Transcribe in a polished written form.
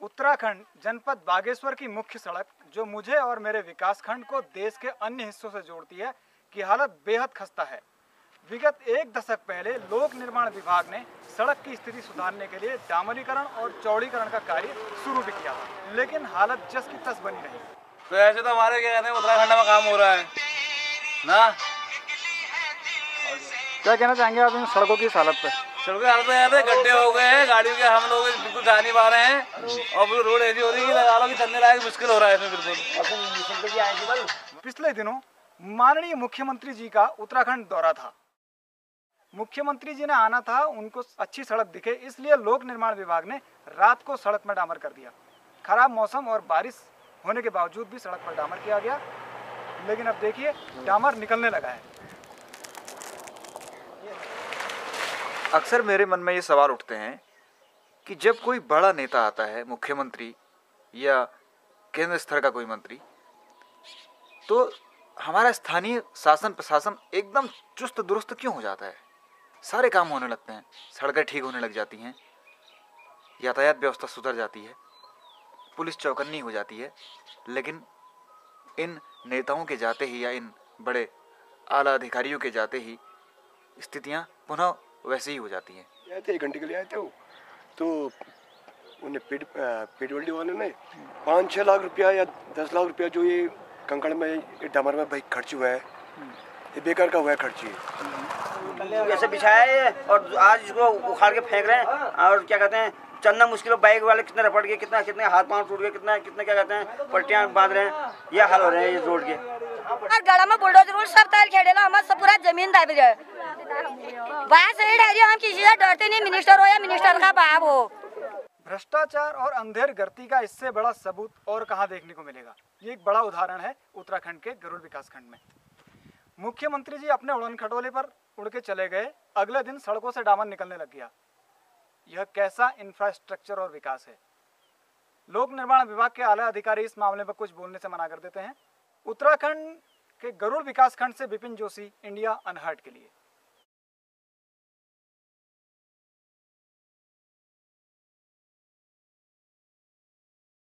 उत्तराखंड जनपद बागेश्वर की मुख्य सड़क जो मुझे और मेरे विकासखंड को देश के अन्य हिस्सों से जोड़ती है की हालत बेहद खस्ता है। विगत एक दशक पहले लोक निर्माण विभाग ने सड़क की स्थिति सुधारने के लिए डामरीकरण और चौड़ीकरण का कार्य शुरू भी किया था, लेकिन हालत जस की तस बनी रही। तो ऐसे तो हमारे क्या कहते हैं उत्तराखंड में काम हो रहा है ना। क्या कहना चाहेंगे आप इन सड़कों की हालत पे? सड़कों की हालत यार गड्ढे हो गए हैं, गाड़ियों के हम लोग बिल्कुल जा नहीं पा रहे हैं और रोड ऐसी हो रही है कि लगा लो कि चलने लायक मुश्किल हो रहा है इसमें बिल्कुल। पिछले दिनों माननीय मुख्यमंत्री जी का उत्तराखंड दौरा था। मुख्यमंत्री जी ने आना था, उनको अच्छी सड़क दिखे, इसलिए लोक निर्माण विभाग ने रात को सड़क में डामर कर दिया। खराब मौसम और बारिश होने के बावजूद भी सड़क पर डामर किया गया, लेकिन अब देखिए डामर निकलने लगा है। अक्सर मेरे मन में ये सवाल उठते हैं कि जब कोई बड़ा नेता आता है, मुख्यमंत्री या केंद्र स्तर का कोई मंत्री, तो हमारा स्थानीय शासन प्रशासन एकदम चुस्त दुरुस्त क्यों हो जाता है? सारे काम होने लगते हैं, सड़कें ठीक होने लग जाती हैं, यातायात व्यवस्था सुधर जाती है, पुलिस चौकन्नी हो जाती है, लेकिन इन नेताओं के जाते ही या इन बड़े आला अधिकारियों के जाते ही स्थितियां पुनः वैसे ही हो जाती हैं। आए थे 1 घंटे के लिए आए थे वो, तो उन्हें पीडब्ल्यूडी वाले ने 5-6 लाख रुपया या 10 लाख रुपया जो ये कंकड़ में डामर में भाई खर्च हुआ है, ये बेकार का हुआ है खर्च। ऐसे बिछाया है और आज इसको उखाड़ के फेंक रहे हैं और क्या कहते हैं चलना मुश्किल। बाइक वाले कितने रपट गए, कितने हाथ पांव टूट गए, कितने क्या कहते हैं पट्टियां बांध रहे हैं। ये हाल हो रहे हैं इस रोड के। गड़ा में बुलडोजर सब ताल खेड़े ला, हमारा सब पूरा जमीन दाब गए। बात सही है, हम किसी से डरते नहीं, मिनिस्टर हो या मिनिस्टर का बाप हो। भ्रष्टाचार और अंधेर गर्ती का इससे बड़ा सबूत और कहां देखने को मिलेगा। ये एक बड़ा उदाहरण है उत्तराखंड के गरुड़ विकासखंड में। मुख्यमंत्री जी अपने उड़न खटोले पर उड़ के चले गए, अगले दिन सड़कों से डामर निकलने लग गया। यह कैसा इंफ्रास्ट्रक्चर और विकास है? लोक निर्माण विभाग के आला अधिकारी इस मामले पर कुछ बोलने से मना कर देते हैं। उत्तराखंड के गरुड़ विकासखंड से विपिन जोशी, इंडिया अनहर्ट के लिए।